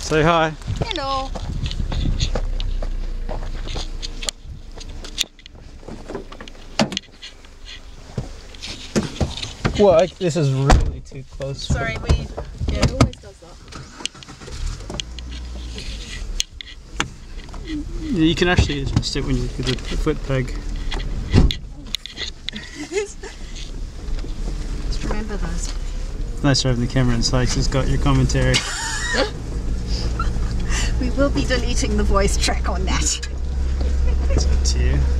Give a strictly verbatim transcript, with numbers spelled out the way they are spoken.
Say hi. Hello. Well, this is really too close. Sorry, we. Yeah, it always does that. You can actually adjust it when you do the foot peg. Just remember those. It's nice having the camera inside, so it's got your commentary. We will be deleting the voice track on that. It's up to you.